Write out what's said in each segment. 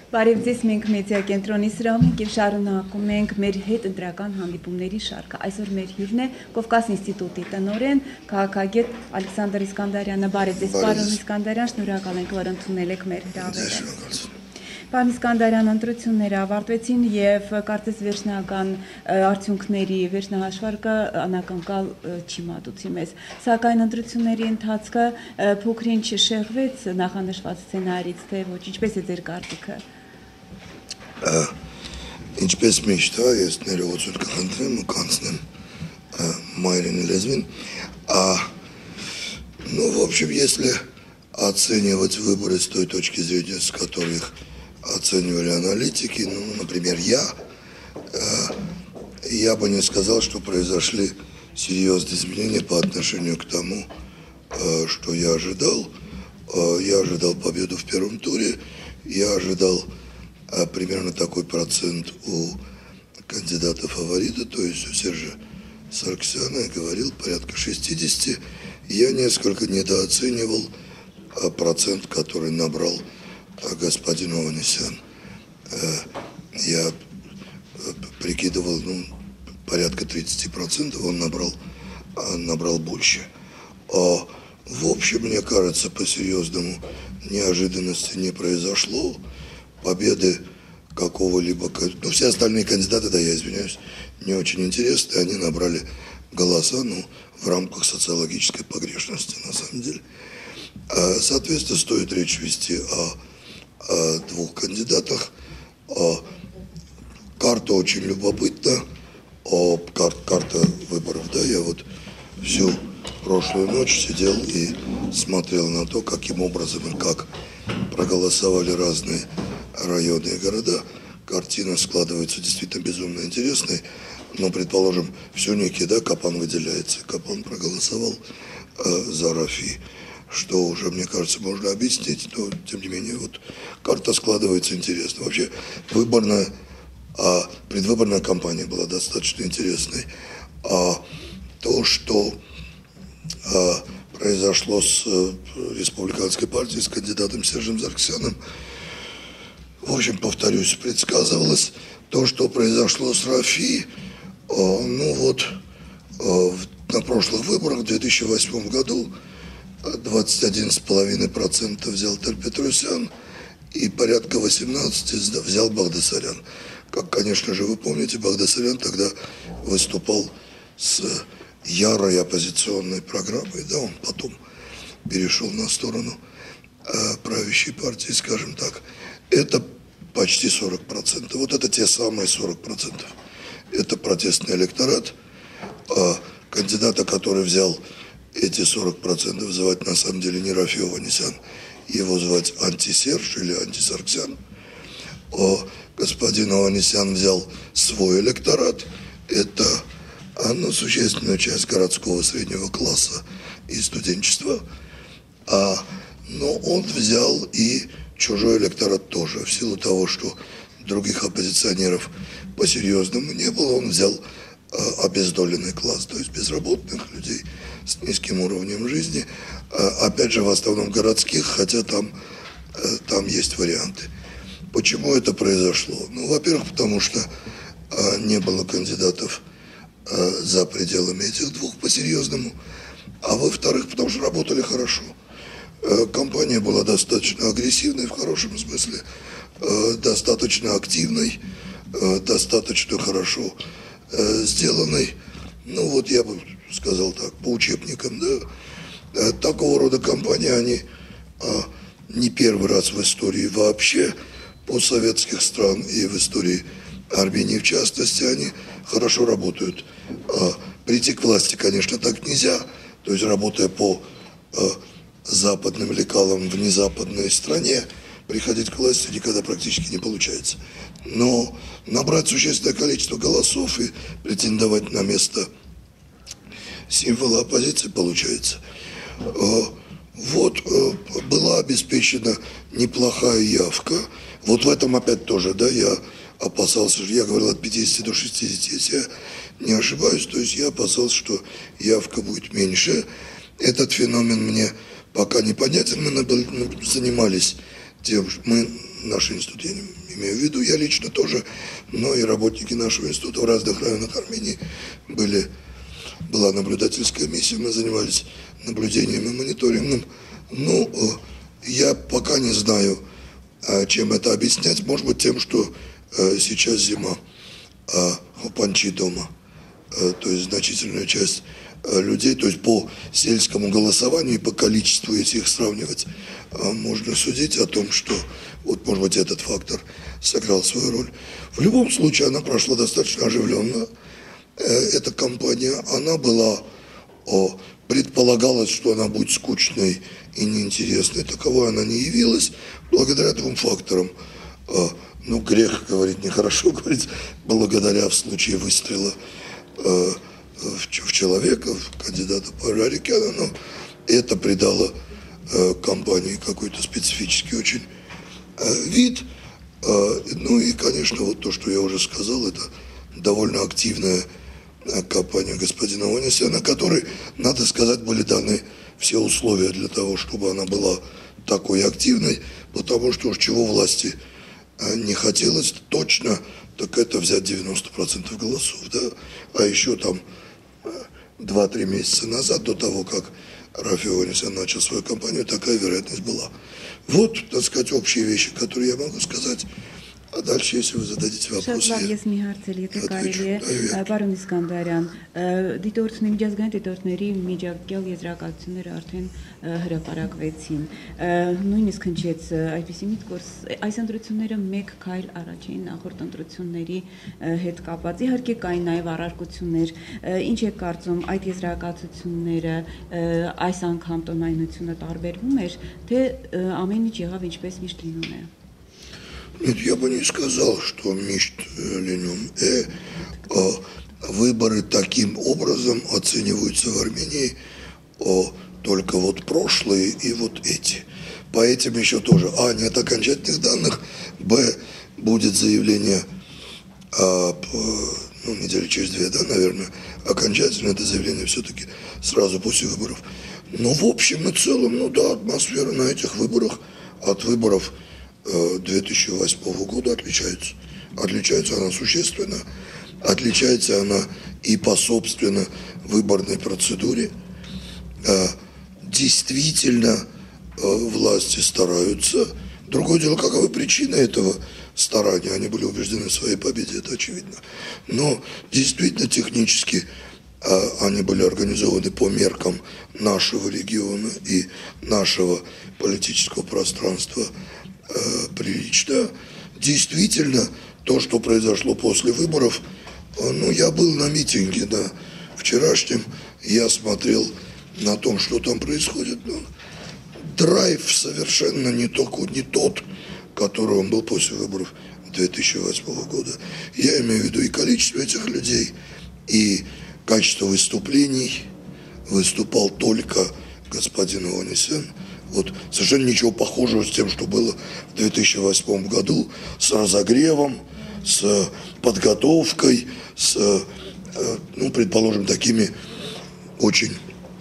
Բարև ձեզ, մենք մեդիա կենտրոնի սրահում ենք եւ շարունակում ենք մեր հետ ընտրական հանդիպումների շարքը։ Այսօր մեր հյուրն է Կովկաս ինստիտուտի տնօրեն, քաղաքագետ Ալեքսանդր Իսկանդարյանը։ Բարև ձեզ, պարոն Իսկանդարյան, շնորհակալ ենք, որ ընդունել եք մեր հրավերը։ Պարոն Իսկանդարյան, ընտրությունները ավարտվեցին եւ կարծես վերջնական արդյունքների վերջնահաշվարկը անակնկալ չի մատուցի մեզ։ Սակայն ընտրությունների ընթացքը փոքրինչ շեղվեց նախանշված սցենարից, թե ոչ, ինչպես է ձեր կարծիքը։ Ինչպես միշտ, ես ներողություն կխնդրեմ ու կանցնեմ մայրենի лезвին. Ну, в общем, если оценивать выборы с той точки зрения, с которых оценивали аналитики, ну, например, я бы не сказал, что произошли серьезные изменения по отношению к тому, что я ожидал. Я ожидал победу в первом туре, я ожидал примерно такой процент у кандидата-фаворита, то есть у Сержа Сарксяна, я говорил, порядка 60. Я несколько недооценивал процент, который набрал господин Ованесян. Я прикидывал, ну, порядка 30%, он набрал больше. В общем, мне кажется, по-серьезному неожиданности не произошло. Победы какого-либо... Ну, все остальные кандидаты, да, я извиняюсь, не очень интересны. Они набрали голоса, ну, в рамках социологической погрешности, на самом деле. Соответственно, стоит речь вести о двух кандидатах. Карта очень любопытна. Карта выборов, да, я вот всю прошлую ночь сидел и смотрел на то, каким образом и как проголосовали разные районы и города. Картина складывается действительно безумно интересной. Но, предположим, в Сюнике, да, Капан выделяется. Капан проголосовал за Рафи, что уже, мне кажется, можно объяснить, но, тем не менее, вот карта складывается интересно. Вообще, предвыборная кампания была достаточно интересной. То, что произошло с республиканской партией, с кандидатом Сержем Сарксяном, в общем, повторюсь, предсказывалось. То, что произошло с Рафи, ну вот, на прошлых выборах в 2008 году 21,5% взял Тер-Петросян и порядка 18% взял Багдасарян. Как, конечно же, вы помните, Багдасарян тогда выступал с ярой оппозиционной программой, да, он потом перешел на сторону правящей партии, скажем так. Это почти 40%. Вот это те самые 40%. Это протестный электорат. Кандидата, который взял эти 40%, звать на самом деле не Рафи Ованесян, его звать Антисерж или Антисарксян. Господин Ованесян взял свой электорат. Это существенную часть городского среднего класса и студенчества. Но он взял и чужой электорат тоже, в силу того, что других оппозиционеров по-серьезному не было, он взял обездоленный класс, то есть безработных людей с низким уровнем жизни, опять же в основном городских, хотя там есть варианты. Почему это произошло? Ну, во-первых, потому что не было кандидатов за пределами этих двух по-серьезному, а во-вторых, потому что работали хорошо. Компания была достаточно агрессивной в хорошем смысле, достаточно активной, достаточно хорошо сделанной. Ну вот я бы сказал так, по учебникам, да. Такого рода компании, они не первый раз в истории вообще постсоветских стран и в истории Армении в частности, они хорошо работают. Прийти к власти, конечно, так нельзя, то есть работая по западным лекалам в незападной стране, приходить к власти никогда практически не получается. Но набрать существенное количество голосов и претендовать на место символа оппозиции получается. Вот была обеспечена неплохая явка. Вот в этом опять тоже, да, я опасался, я говорил от 50 до 60, если я не ошибаюсь, то есть я опасался, что явка будет меньше. Этот феномен мне пока непонятен. Мы занимались тем, что мы, наш институт, я не имею в виду, я лично тоже, но и работники нашего института в разных районах Армении была наблюдательская миссия, мы занимались наблюдением и мониторингом. Ну, я пока не знаю, чем это объяснять. Может быть, тем, что сейчас зима, хопанчи дома, то есть значительная часть людей, то есть по сельскому голосованию и по количеству, если их сравнивать, можно судить о том, что вот, может быть, этот фактор сыграл свою роль. В любом случае, она прошла достаточно оживленно. Эта кампания, она была, предполагалось, что она будет скучной и неинтересной. Таковой она не явилась благодаря двум факторам. Ну, грех говорить нехорошо, говорить, благодаря в случае выстрела в человека, в кандидата Парарикяна, но это придало кампании какой-то специфический очень вид. Ну и, конечно, вот то, что я уже сказал, это довольно активная кампания господина Онесяна, которой, надо сказать, были даны все условия для того, чтобы она была такой активной, потому что уж чего власти не хотелось точно, так это взять 90% голосов, да, а еще там 2-3 месяца назад, до того, как Рафи Онесян начал свою кампанию, такая вероятность была. Вот, так сказать, общие вещи, которые я могу сказать. А дальше, если вы зададите вопросы, Շատ լավ, ես մի հարցել, եթե կարելի է, պարոն Իսկանդարյան, դիտորդների, միջազգային դիտորդների միջակայալ եզրակացությունները արդեն հրապարակվեցին, նույնիսկ հնչեց այդպիսի միտք, որ այս ընտրությունները մեկ քայլ առաջ էին նախորդ ընտրությունների հետ կապված, իհարկե կային նաև առարկություններ, ինչ եք կարծում, այդ եզրակացությունները այս անգամ տոնայնությունը տարբերվում էր, թե ամեն ինչ եղավ ինչպես միշտ լինում է։ Нет, я бы не сказал, что мишт ленюм. Выборы таким образом оцениваются в Армении только вот прошлые и вот эти. По этим еще тоже, нет окончательных данных, будет заявление, недели через 2, да, наверное, окончательно это заявление все-таки сразу после выборов. Но в общем и целом, да, атмосфера на этих выборах от выборов 2008 года отличается. Отличается она существенно. Отличается она и по собственно выборной процедуре. Действительно, власти стараются. Другое дело, каковы причины этого старания. Они были убеждены в своей победе, это очевидно. Но действительно технически они были организованы по меркам нашего региона и нашего политического пространства прилично. Действительно, то, что произошло после выборов, я был на митинге, да, вчерашнем, я смотрел на то, что там происходит. Драйв совершенно не тот, который он был после выборов 2008 года. Я имею в виду и количество этих людей, и качество выступлений. Выступал только господин Онесян. Вот совершенно ничего похожего с тем, что было в 2008 году, с разогревом, с подготовкой, с, предположим, такими очень,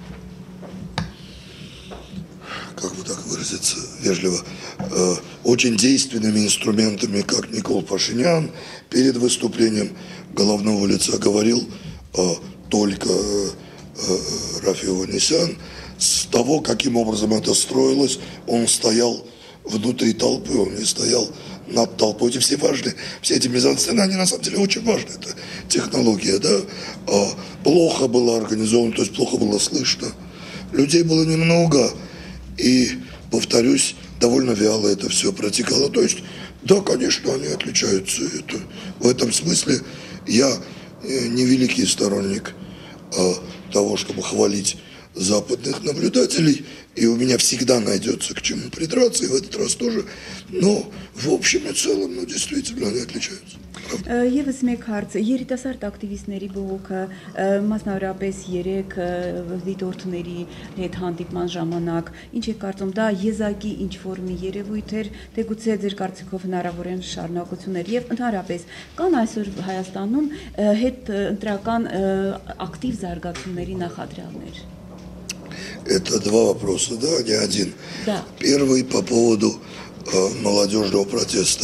как бы так выразиться вежливо, очень действенными инструментами, как Никол Пашинян перед выступлением головного лица говорил только Рафи Онесян. С того, каким образом это строилось, он стоял внутри толпы, он не стоял над толпой. Эти все важные, все эти мизансцены, они на самом деле очень важны. Это технология, да. Плохо было организовано, то есть плохо было слышно. Людей было немного, и, повторюсь, довольно вяло это все протекало. То есть, да, конечно, они отличаются. В этом смысле я не великий сторонник того, чтобы хвалить западных наблюдателей, и у меня всегда найдется к чему придраться, и в этот раз тоже, но в общем и целом, действительно, они отличаются. Եվս մեկ հարց, երիտասարդ ակտիվիստների բողոքը մասնավորապես 3 դիտորդների հետ հանդիպման ժամանակ, ինչ է կարծում, դա եզակի ինչ ֆորմի երևույթ էր, թե գուցե ձեր կարծիքով հնարավոր են շարունակություններ եւ ընդհանրապես կան այսօր Հայաստանում հետ ընտրական ակտիվ զարգացումների նախադրյալներ։ Это два вопроса, да, не один. Да. Первый по поводу молодежного протеста.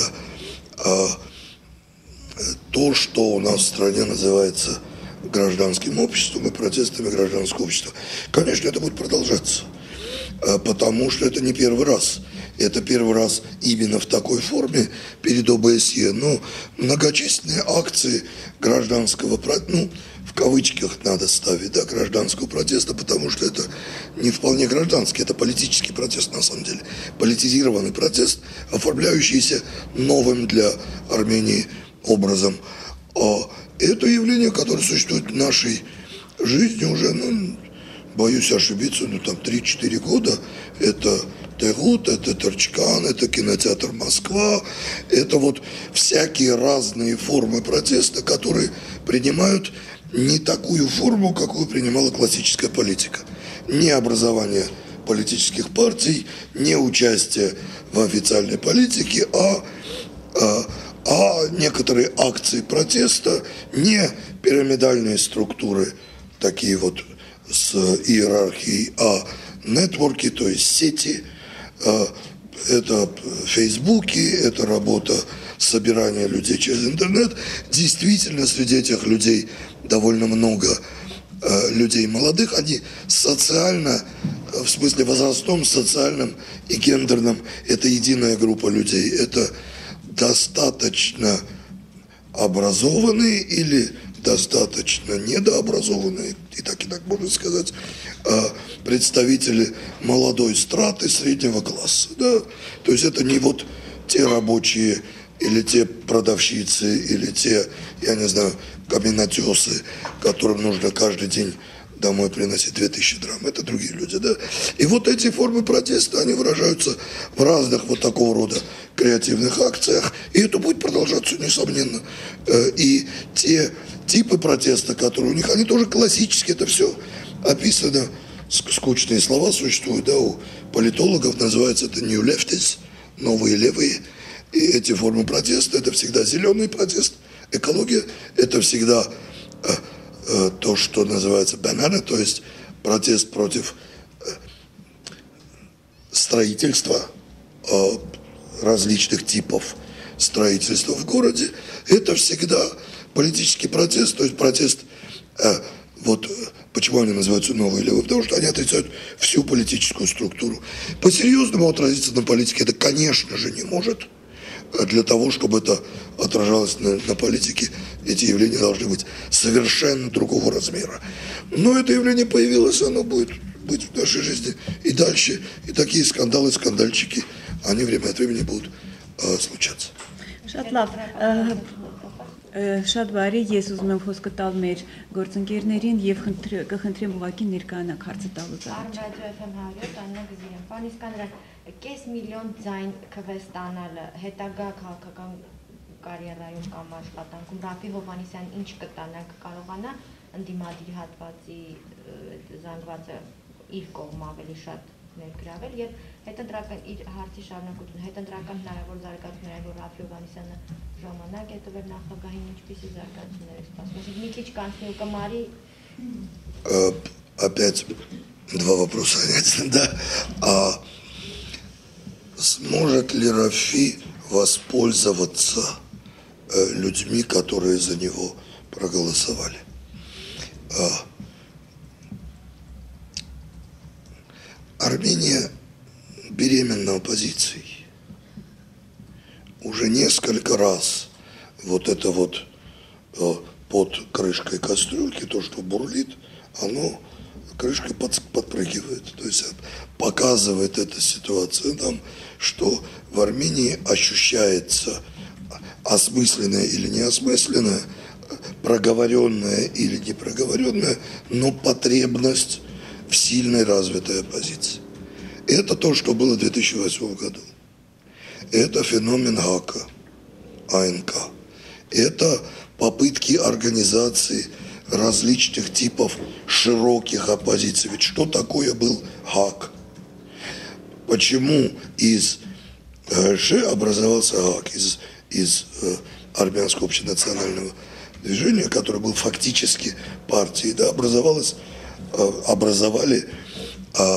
То, что у нас в стране называется гражданским обществом и протестами гражданского общества, конечно, это будет продолжаться, потому что это не первый раз. Это первый раз именно в такой форме перед ОБСЕ. Но многочисленные акции гражданского, ну, в кавычках надо ставить, да, гражданского протеста, потому что это не вполне гражданский, это политический протест на самом деле. Политизированный протест, оформляющийся новым для Армении образом. Это явление, которое существует в нашей жизни уже, ну, боюсь ошибиться, ну, там 3-4 года. Это Тегут, это Торчкан, это кинотеатр Москва, это вот всякие разные формы протеста, которые принимают не такую форму, какую принимала классическая политика. Не образование политических партий, не участие в официальной политике, а некоторые акции протеста, не пирамидальные структуры, такие вот с иерархией, а нетворки, то есть сети, это фейсбуки, это работа собирания людей через интернет. Действительно, среди этих людей довольно много людей молодых, они социально, в смысле возрастном, социальном и гендерном, это единая группа людей. Это достаточно образованные или достаточно недообразованные, и так можно сказать, представители молодой страты среднего класса. Да? То есть это не вот те рабочие или те продавщицы, или те, я не знаю, каменотесы, которым нужно каждый день домой приносить 2000 драм. Это другие люди, да. И вот эти формы протеста, они выражаются в разных вот такого рода креативных акциях, и это будет продолжаться, несомненно. И те типы протеста, которые у них, они тоже классические, это все описано, скучные слова существуют, да, у политологов называется это new leftists, новые левые, и эти формы протеста, это всегда зеленый протест, экология, это всегда то, что называется banana, то есть протест против строительства, различных типов строительства в городе, это всегда политический протест, то есть протест, вот почему они называются новые левые, потому что они отрицают всю политическую структуру. По-серьезному отразиться на политике это, конечно же, не может. Для того, чтобы это отражалось на политике, эти явления должны быть совершенно другого размера. Но это явление появилось, оно будет быть в нашей жизни и дальше. И такие скандалы, скандальчики, они время от времени будут случаться. Շատ լավ, շատ բարի, ես ուզում եմ խոսքը տալ մեր գործընկերներին եւ կխնդրեմ ուղղակի ներկայանաք հարցը տալու զարիճ։ Ռադիո FM 100 Աննա Գզիրյան, պարոն Իսկանդարյան, կես միլիոն ձայն քվեստանալը հետագա քաղաքական կարիերայում կամ աշխատանքում Ռաֆի Հովհաննիսյանն ինչ կտանա, կարողանա ընդդիմադիր հատվածի զանգվածը իր կողմ ավելի շատ ներգրավել եւ հետընտրական իր հարցի շարունակություն, հետընտրական հնարավոր զարգացումներ, որ Ռաֆի Հովհաննիսյանը ժամանակ է տվել նախագահին, ինչպիսի զարգացումներ է սպասվում։ Մի քիչ կանցնի ու կմարի։ Опять два вопроса, да? Сможет ли Рафи воспользоваться людьми, которые за него проголосовали? Армения беременна оппозицией. Уже несколько раз вот это вот под крышкой кастрюльки, то, что бурлит, оно крышкой подпрыгивает. То есть показывает эта ситуация нам, что в Армении ощущается осмысленное или неосмысленное, проговоренное или непроговоренное, но потребность в сильной развитой оппозиции. Это то, что было в 2008 году. Это феномен ГАКа, АНК. Это попытки организации различных типов широких оппозиций. Ведь что такое был ГАК? Почему из ГШ образовался ГАК, из Армянского общенационального движения, которое было фактически партией, да, образовали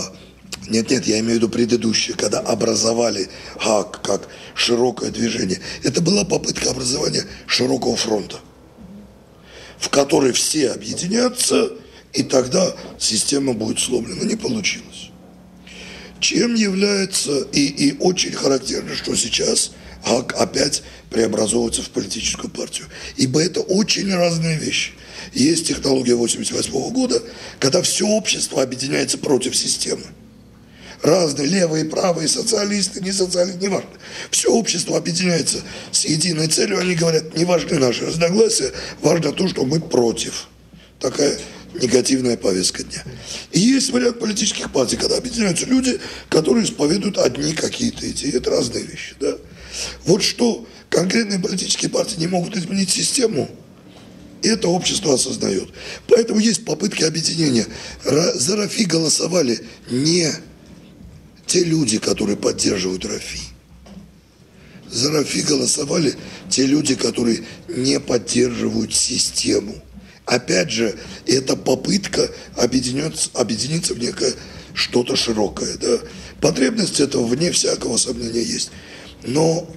Нет, я имею в виду предыдущее, когда образовали ГАК как широкое движение. Это была попытка образования широкого фронта, в который все объединятся, и тогда система будет сломлена. Не получилось. Чем является, и очень характерно, что сейчас ГАК опять преобразовывается в политическую партию. Ибо это очень разные вещи. Есть технология 1988 года, когда все общество объединяется против системы. Разные, левые, правые, социалисты, не социалисты, не важно. Все общество объединяется с единой целью. Они говорят, не важны наши разногласия, важно то, что мы против. Такая негативная повестка дня. И есть вариант политических партий, когда объединяются люди, которые исповедуют одни какие-то идеи. Это разные вещи. Да? Вот что конкретные политические партии не могут изменить систему, это общество осознает. Поэтому есть попытки объединения. За Рафи голосовали не те люди, которые поддерживают Рафи. За Рафи голосовали те люди, которые не поддерживают систему. Опять же, это попытка объединиться в некое что-то широкое. Да? Потребность этого, вне всякого сомнения, есть. Но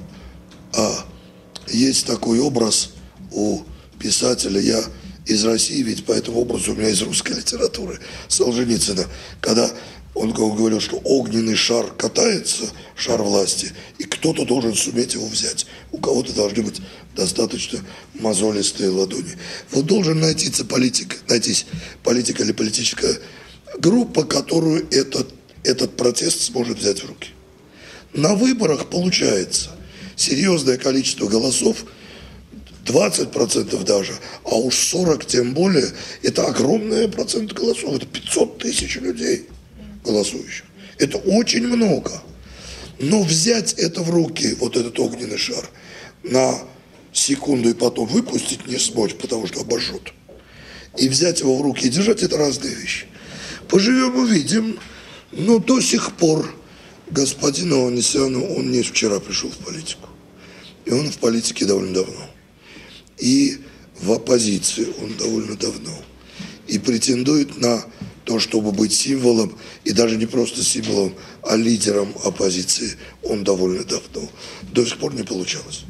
есть такой образ у писателя, я из России, ведь по этому образу у меня из русской литературы, Солженицына, когда он говорил, что огненный шар катается, шар власти, и кто-то должен суметь его взять. У кого-то должны быть достаточно мозолистые ладони. Вот должен найтись политика или политическая группа, которую этот протест сможет взять в руки. На выборах получается серьезное количество голосов, 20% даже, а уж 40% тем более, это огромный процент голосов, это 500 тысяч людей голосующих. Это очень много. Но взять это в руки, вот этот огненный шар, на секунду и потом выпустить не смочь, потому что обожжет. И взять его в руки и держать, это разные вещи. Поживем, увидим. Но до сих пор господин Аванесян, он не вчера пришел в политику. И он в политике довольно давно. И в оппозиции он довольно давно. И претендует на то, чтобы быть символом, и даже не просто символом, а лидером оппозиции, он довольно давно. До сих пор не получалось.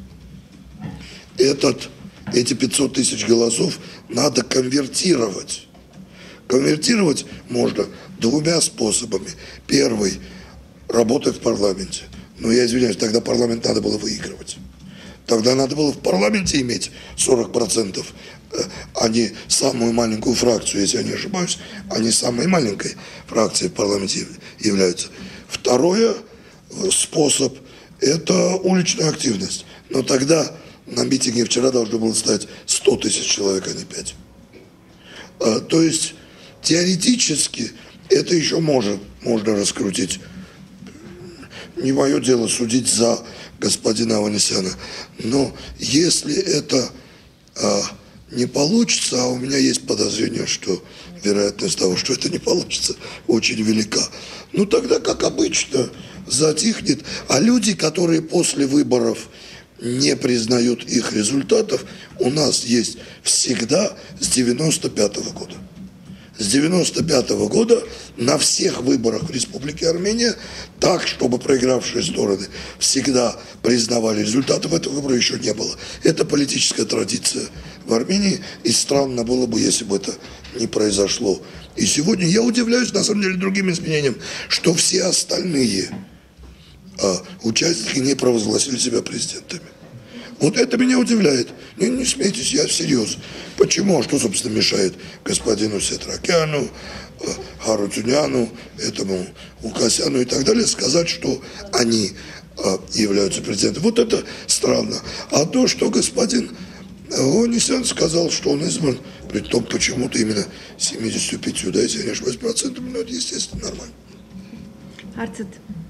Эти 500 тысяч голосов надо конвертировать. Конвертировать можно двумя способами. Первый – работать в парламенте. Но я извиняюсь, тогда парламент надо было выигрывать. Тогда надо было в парламенте иметь 40%, а не самую маленькую фракцию, если я не ошибаюсь, они самой маленькой фракцией в парламенте являются. Второй способ – это уличная активность. Но тогда на митинге вчера должно было стать 100 тысяч человек, а не 5. То есть теоретически это еще можно раскрутить. Не мое дело судить за господина Аванесяна. Но если это не получится, а у меня есть подозрение, что вероятность того, что это не получится, очень велика, ну тогда, как обычно, затихнет. А люди, которые после выборов не признают их результатов, у нас есть всегда с 95-го года. С 95-го года на всех выборах в Республике Армения так, чтобы проигравшие стороны всегда признавали результаты, в этом выборе еще не было. Это политическая традиция в Армении, и странно было бы, если бы это не произошло. И сегодня я удивляюсь, на самом деле, другим изменениям, что все остальные участники не провозгласили себя президентами. Вот это меня удивляет. Не смейтесь, я всерьез. Почему? А что, собственно, мешает господину Сетракяну, Харутюняну, этому Укасяну и так далее сказать, что они являются президентом? Вот это странно. А то, что господин Аванесян сказал, что он избран, при том почему-то именно 75, да, если я не ошибаюсь, процентами, ну, это, естественно, нормально. Հարցդ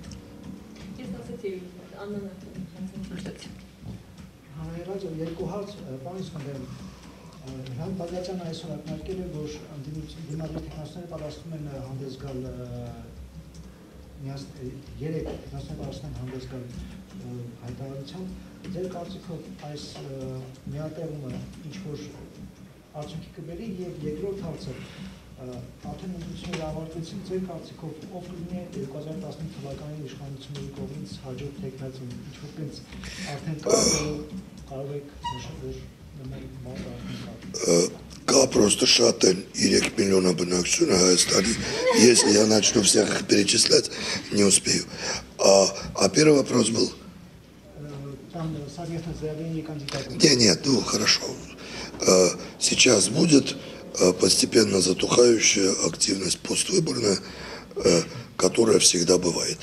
Հանրայրաձ երկու հարց, պարոն Իսկանդարյան, Հրանտ Բաղդասարյանը այսօր ակնարկել է, որ դիմադրի տեխնոսները պատրաստվում են հանդես գալ 3 տեխնոսները պատրաստվում են հանդես գալ հայտարարությամբ, ձեր կարծիքով այս միատեղումը ինչ որ արդյունքի կբերի, եւ երկրորդ հարցը Արդեն ընդունությունները ավարտվեցին, ձեր կարծիքով ով կլինի 2015 թվականի իշխանությունների կողմից հաջորդ թեկնածին, ինչ-որ տենց արդեն կարող եք նշել, որ նման բան արդեն կա։ Кա просто шатен 3 миллиона բնակչություն Հայաստանի. Если я начну всех их перечислять, не успею. А первый вопрос был? Там совместное заявление кандидатов. Нет, ну хорошо. Сейчас будет постепенно затухающая активность поствыборная, которая всегда бывает.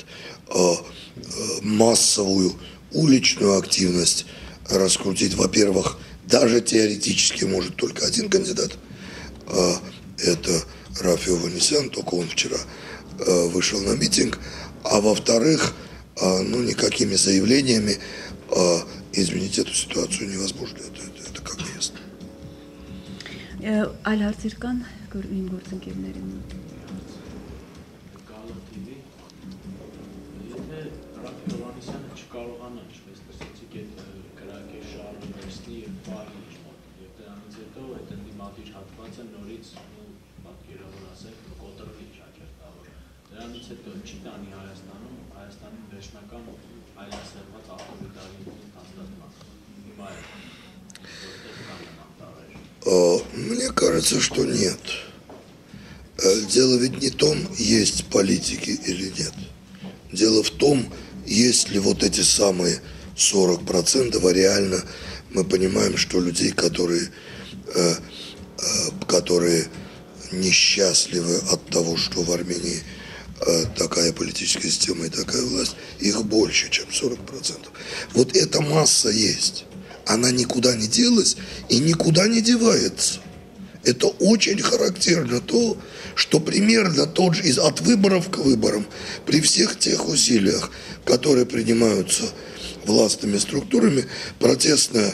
Массовую уличную активность раскрутить, во-первых, даже теоретически может только один кандидат. Это Рафи Ованесян, только он вчера вышел на митинг. А во-вторых, ну никакими заявлениями изменить эту ситуацию невозможно. Это как бы ясно. Այլ հարցեր կան իմ գործընկերների մոտ։ Գալատիվի եթե Ռաֆի Հովհաննիսյանը չկարողանա, ինչպես տեսեցիք, այդ կրակի շարժը վերցնի եւ պահի իր մոտ, եւ դրանից հետո այդ ընդդիմադիր հատվածը նորից պատկերավոր ասենք կոտրվի ճակերտավոր։ Դրանից հետո չի տանի Հայաստանի վերջնական այլասերված ավտորիտարիզմի հաստատման։ Հիմա որտեղ կան անտառեր։ Мне кажется, что нет. Дело ведь не в том, есть политики или нет. Дело в том, есть ли вот эти самые 40%, а реально мы понимаем, что людей, которые несчастливы от того, что в Армении такая политическая система и такая власть, их больше, чем 40%. Вот эта масса есть. Она никуда не делась и никуда не девается. Это очень характерно то, что примерно тот же от выборов к выборам, при всех тех усилиях, которые принимаются властными структурами, протестное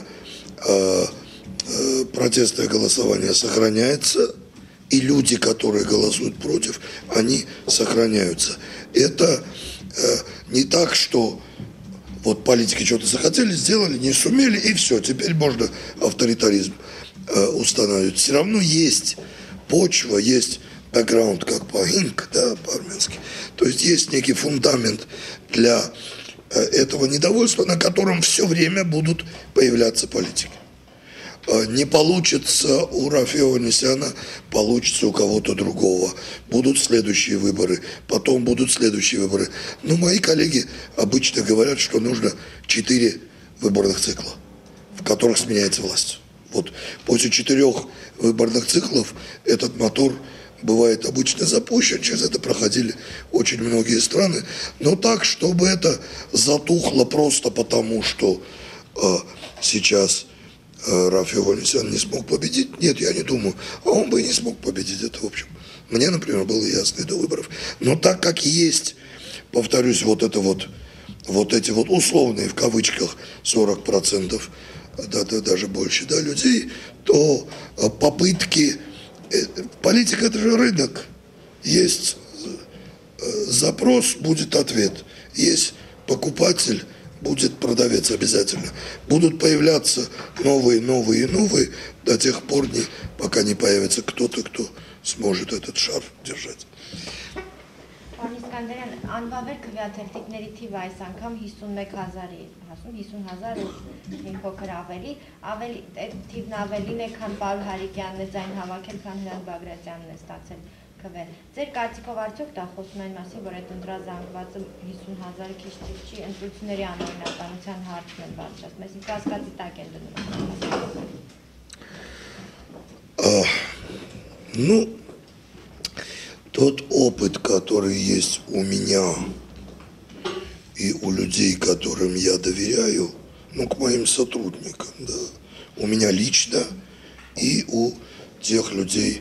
голосование сохраняется, и люди, которые голосуют против, они сохраняются. Это не так, что вот политики что-то захотели, сделали, не сумели, и все, теперь можно авторитаризм устанавливать. Все равно есть почва, есть бэкграунд, как по-инк, да, по-армянски. То есть есть некий фундамент для этого недовольства, на котором все время будут появляться политики. Не получится у Рафи Ованесяна, получится у кого-то другого. Будут следующие выборы, потом будут следующие выборы. Но мои коллеги обычно говорят, что нужно 4 выборных цикла, в которых сменяется власть. Вот после 4 выборных циклов этот мотор бывает обычно запущен, через это проходили очень многие страны. Но так, чтобы это затухло просто потому, что сейчас Рафи Ованесян не смог победить? Нет, я не думаю. А он бы и не смог победить. Это, в общем, мне, например, было ясно и до выборов. Но так как есть, повторюсь, вот эти вот условные, в кавычках, 40%, да, даже больше, да, людей, то попытки... Политика – это же рынок. Есть запрос, будет ответ. Есть покупатель, будет продавец обязательно. Будут появляться новые до тех пор, пока не появится кто-то, кто сможет этот шар держать. Պարոն Իսկանդարյան, անվավեր քվեաթերթիկների թիվը այս անգամ 51,000-ի հասնում, 50,000 ու մի փոքր ավելի այդ թիվն ավելին է, քան Պավել Հարիկյանն է ձայն հավաքել, քան Հրանտ Բագրատյանն է ստացել քվե։ Ձեր կարծիքով արդյոք դա խոսում այն մասին, որ այդ ընտրազանգվածը 50,000-ը քիչ թիվ չի, ընտրությունների անօրինականության հարցն են բարձրացնում, այսինքն կասկածի տակ են դնում։ Тот опыт, который есть у меня и у людей, которым я доверяю, ну, к моим сотрудникам, да, у меня лично и у тех людей,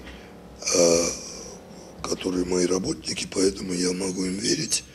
которые мои работники, поэтому я могу им верить,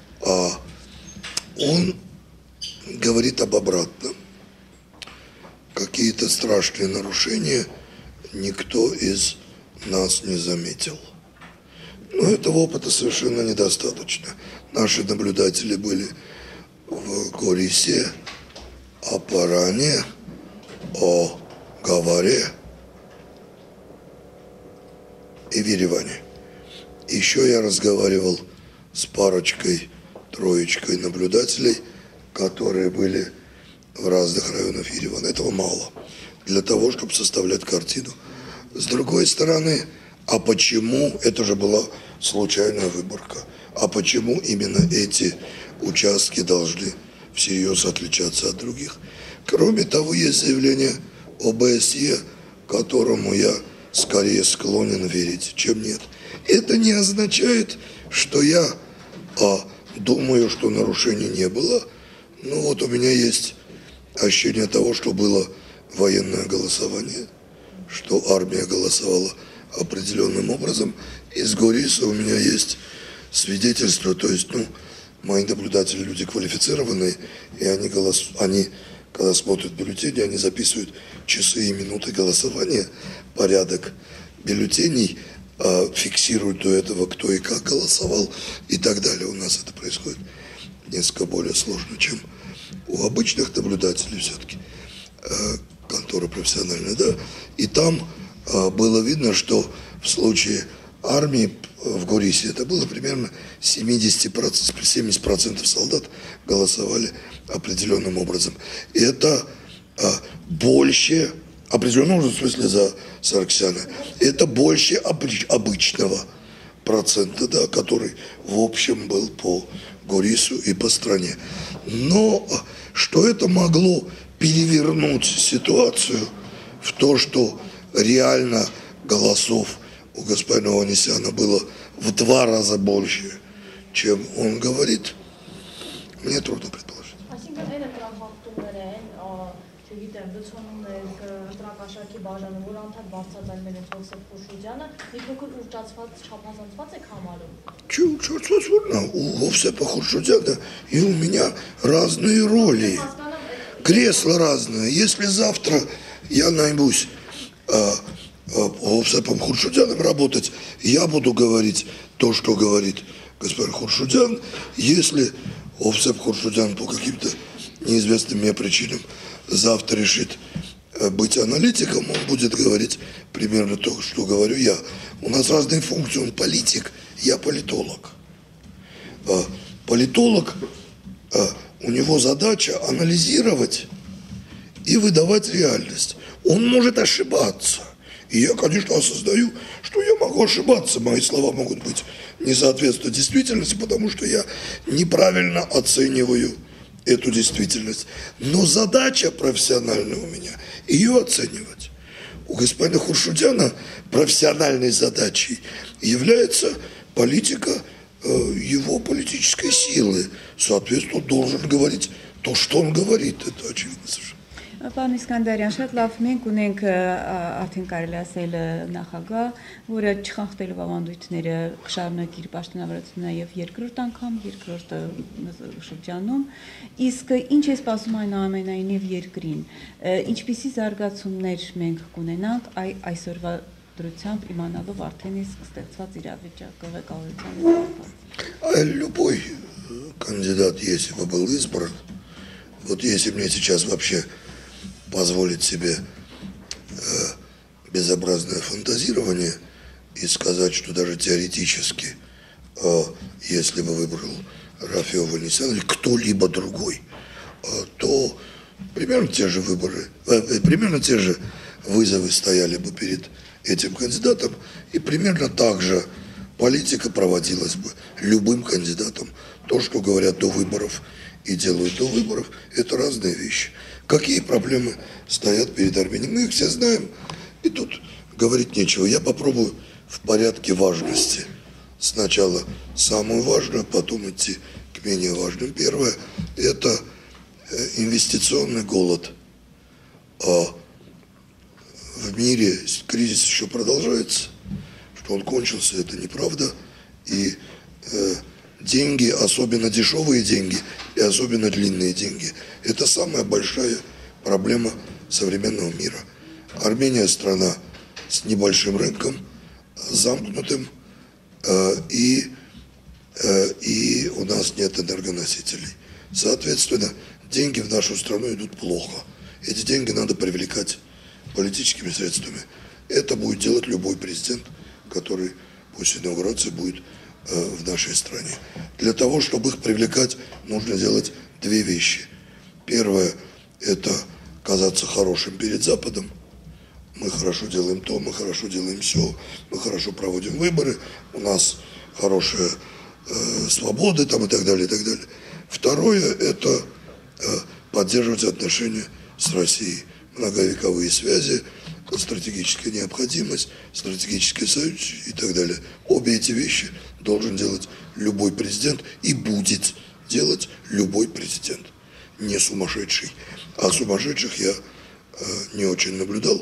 он говорит об обратном. Какие-то страшные нарушения никто из нас не заметил. Но этого опыта совершенно недостаточно. Наши наблюдатели были в Горисе, о Паране, о Гаваре. и в Ереване. Еще я разговаривал с парочкой, троечкой наблюдателей, которые были в разных районах Еревана. Этого мало для того, чтобы составлять картину. С другой стороны, а почему, это же была случайная выборка, а почему именно эти участки должны всерьез отличаться от других? Кроме того, есть заявление ОБСЕ, которому я скорее склонен верить, чем нет. Это не означает, что я думаю, что нарушений не было. Ну вот у меня есть ощущение того, что было военное голосование, что армия голосовала определенным образом. Из Гориса у меня есть свидетельство, то есть, мои наблюдатели люди квалифицированные, и они, когда смотрят бюллетени, они записывают часы и минуты голосования, порядок бюллетеней, фиксируют до этого, кто и как голосовал и так далее. У нас это происходит несколько более сложно, чем у обычных наблюдателей все-таки, контора профессиональная, да. И там было видно, что в случае армии в Горисе это было примерно 70% солдат голосовали определенным образом. И это больше, определенным образом, в смысле за Саркисяна, это больше обычного процента, да, который в общем был по Горису и по стране. Но что это могло перевернуть ситуацию в то, что реально голосов у господина Ованесяна было в 2 раза больше, чем он говорит, мне трудно предположить. У Ховсепа Хуршудяна и у меня разные роли, кресла разные. Если завтра я наймусь Ховсепом Хуршудяном работать, я буду говорить то, что говорит господин Хуршудян. Если Ховсеп Хуршудян по каким-то неизвестным мне причинам завтра решит быть аналитиком, он будет говорить примерно то, что говорю я. У нас разные функции, он политик, я политолог. Политолог, у него задача анализировать и выдавать реальность. Он может ошибаться. И я, конечно, осознаю, что я могу ошибаться, мои слова могут быть не соответствуют действительности, потому что я неправильно оцениваю эту действительность. Но задача профессиональная у меня – ее оценивать. У господина Хуршудяна профессиональной задачей является политика его политической силы. Соответственно, он должен говорить то, что он говорит. Это очевидно совершенно. Պարոն Իսկանդարյան, շատ լավ, մենք ունենք արդեն կարելի ասել նախագահ, որը չխախտելով ավանդույթները կշարունակի իր պաշտոնավարությունը նաև երկրորդ անգամ, երկրորդ շրջանում, իսկ ինչ է սպասում այնուամենայնիվ երկրին, ինչպիսի զարգացումներ մենք կունենանք այսօրվա դրությամբ իմանալով արդեն իսկ ստեղծված իրավիճակը ղեկավարության հետ։ Любой кандидат, если бы был избран, вот если мне сейчас вообще позволить себе безобразное фантазирование и сказать, что даже теоретически, если бы выбрал Рафи Ованесян или кто-либо другой, то примерно те же выборы, примерно те же вызовы стояли бы перед этим кандидатом, и примерно так же политика проводилась бы любым кандидатом. То, что говорят до выборов и делают до выборов, это разные вещи. Какие проблемы стоят перед Арменией? Мы их все знаем, и тут говорить нечего. Я попробую в порядке важности. Сначала самую важную, потом идти к менее важным. Первое – это инвестиционный голод. А в мире кризис еще продолжается, что он кончился, это неправда. И деньги, особенно дешевые деньги и особенно длинные деньги, это самая большая проблема современного мира. Армения – страна с небольшим рынком, замкнутым, и у нас нет энергоносителей. Соответственно, деньги в нашу страну идут плохо. Эти деньги надо привлекать политическими средствами. Это будет делать любой президент, который после инаугурации будет в нашей стране. Для того, чтобы их привлекать, нужно делать две вещи. Первое – это казаться хорошим перед Западом. Мы хорошо делаем то, мы хорошо делаем все, мы хорошо проводим выборы, у нас хорошая свобода там, и так далее, и так далее. Второе – это поддерживать отношения с Россией, многовековые связи, стратегическая необходимость, стратегический союз и так далее. Обе эти вещи должен делать любой президент и будет делать любой президент. Не сумасшедший. А сумасшедших я не очень наблюдал.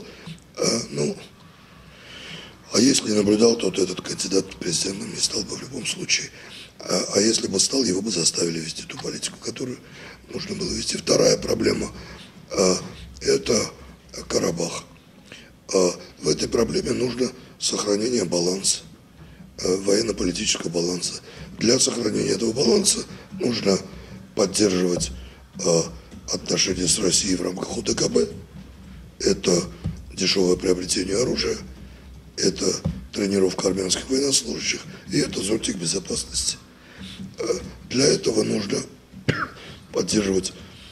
А если не наблюдал, то этот кандидат президентом не стал бы в любом случае. А если бы стал, его бы заставили вести ту политику, которую нужно было вести. Вторая проблема – это Карабах. В этой проблеме нужно сохранение баланса, военно-политического баланса. Для сохранения этого баланса нужно поддерживать отношения с Россией в рамках ОДКБ. Это дешевое приобретение оружия, это тренировка армянских военнослужащих, и это зонтик безопасности. Для этого нужно поддерживать,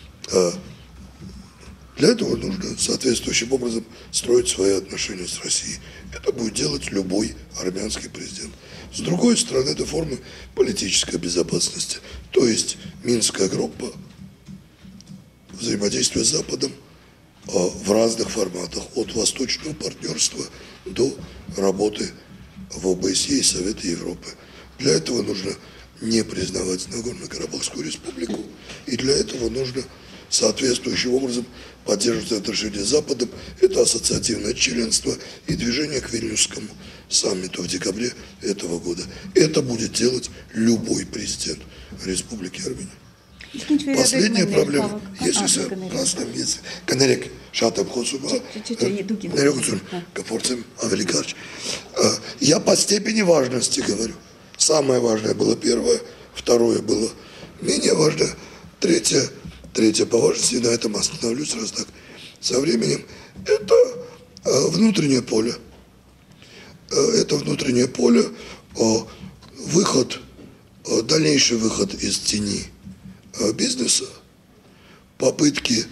для этого нужно соответствующим образом строить свои отношения с Россией. Это будет делать любой армянский президент. С другой стороны, это форма политической безопасности, то есть Минская группа, взаимодействие с Западом в разных форматах, от восточного партнерства до работы в ОБСЕ и Совете Европы. Для этого нужно не признавать Нагорно-Карабахскую республику, и для этого нужно соответствующим образом поддерживать отношения с Западом. Это ассоциативное членство и движение к Вильнюсскому саммиту в декабре этого года. Это будет делать любой президент Республики Армения. Последняя проблема, если сэр, Канарек, Шатам Хосума, я по степени важности говорю. Самое важное было первое, второе было менее важное, третье по важности, и на этом остановлюсь раз так. Со временем это внутреннее поле. Это внутреннее поле, дальнейший выход из тени бизнеса, попытки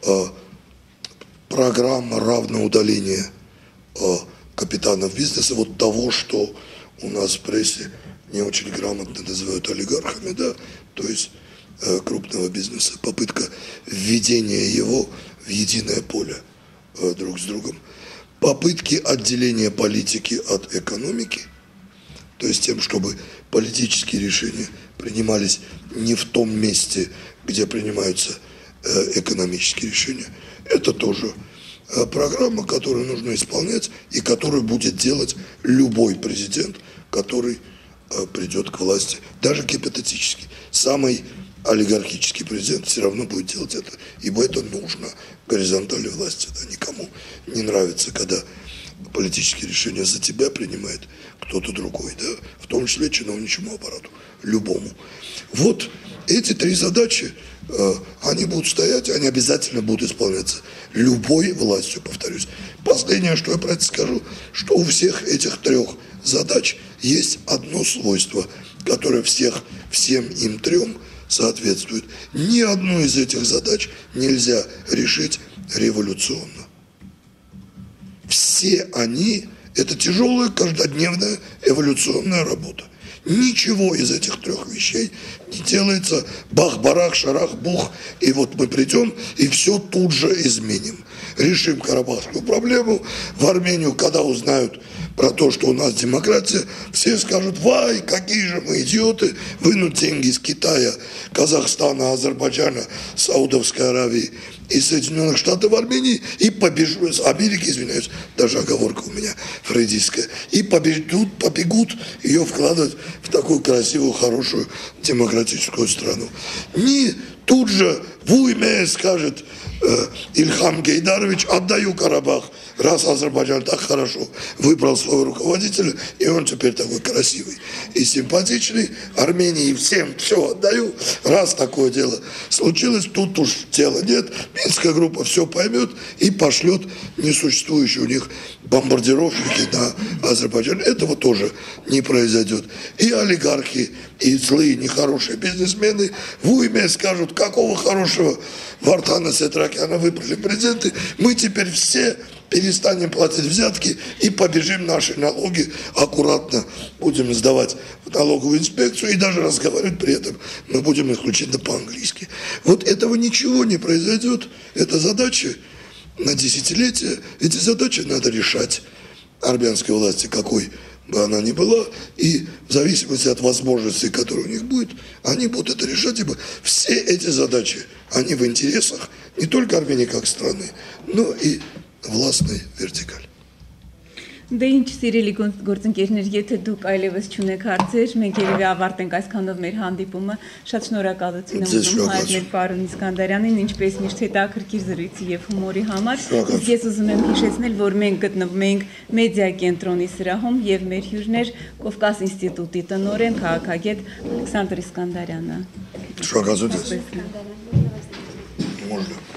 программы равного удаления капитанов бизнеса, вот того, что у нас в прессе не очень грамотно называют олигархами, да, то есть крупного бизнеса, попытка введения его в единое поле друг с другом, попытки отделения политики от экономики, то есть тем, чтобы политические решения принимались не в том месте, где принимаются экономические решения. Это тоже программа, которую нужно исполнять и которую будет делать любой президент, который придет к власти, даже гипотетически. Самый олигархический президент все равно будет делать это, ибо это нужно горизонтали власти. Да, никому не нравится, когда политические решения за тебя принимает кто-то другой, да, в том числе чиновничьему аппарату, любому. Вот эти три задачи, они будут стоять, они обязательно будут исполняться любой властью, повторюсь. Последнее, что я про это скажу, что у всех этих трех задач есть одно свойство, которое всем им трем соответствует. Ни одну из этих задач нельзя решить революционно. Все они – это тяжелая каждодневная эволюционная работа. Ничего из этих трех вещей не делается бах-барах, шарах-бух, и вот мы придем и все тут же изменим. Решим карабахскую проблему. В Армению, когда узнают про то, что у нас демократия, все скажут: вай, какие же мы идиоты, вынут деньги из Китая, Казахстана, Азербайджана, Саудовской Аравии и Соединенных Штатов в Армении, и побежут, с Америки, извиняюсь, даже оговорка у меня фрейдистская, и побегут ее вкладывать в такую красивую, хорошую, демократическую страну. Ни Тут же в уйме скажет Ильхам Гейдарович: отдаю Карабах, раз Азербайджан так хорошо выбрал своего руководителя, и он теперь такой красивый и симпатичный, Армении всем все отдаю, раз такое дело случилось, тут уж дела нет, Минская группа все поймет и пошлет несуществующие у них бомбардировщики на Азербайджан. Этого тоже не произойдет. И олигархи, и злые, нехорошие бизнесмены в уйме скажут: какого хорошего Вартана Сетракяна выбрали президенты, мы теперь все перестанем платить взятки и побежим наши налоги, аккуратно будем сдавать в налоговую инспекцию и даже разговаривать при этом мы будем исключительно по-английски. Вот этого ничего не произойдет. Это задачи на десятилетия. Эти задачи надо решать армянской власти, какой бы она ни была, и в зависимости от возможностей, которые у них будет, они будут это решать, ибо все эти задачи, они в интересах не только Армении как страны, но и властной вертикали. Դե ինչ սիրելի գործընկերներ, եթե դուք այլևս չունեք հարցեր, մենք երևի ավարտենք այսքանով մեր հանդիպումը։ Շատ շնորհակալություն եմ ուզում հայտնել պարոն Իսկանդարյանին, ինչպես միշտ հետաքրքիր զրույցի եւ հումորի համար։ Իսկ ես ուզում եմ հիշեցնել, որ մենք գտնվում ենք մեդիա կենտրոնի սրահում եւ մեր հյուրներ Կովկաս ինստիտուտի տնօրեն, քաղաքագետ Ալեքսանդր Իսկանդարյանը։ Շնորհակալություն։ Можно.